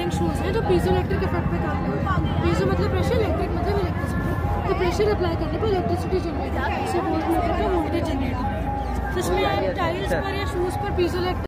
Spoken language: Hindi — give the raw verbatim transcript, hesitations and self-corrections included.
इलेक्ट्रिक शूज़ हैं जो पीजो इलेक्ट्रिक इफेक्ट पे काम करते हैं। पीजो मतलब प्रेशर, इलेक्ट्रिक मतलब इलेक्ट्रिसिटी। तो प्रेशर अप्लाई करने पर इलेक्ट्रिसिटी जनरेट होती है, इसे वोल्ट मीटर का वोल्टेज जनरेट होता है। तो इसमें आप टाइल्स पर या शूज़ पर पीजो इलेक्ट्रिक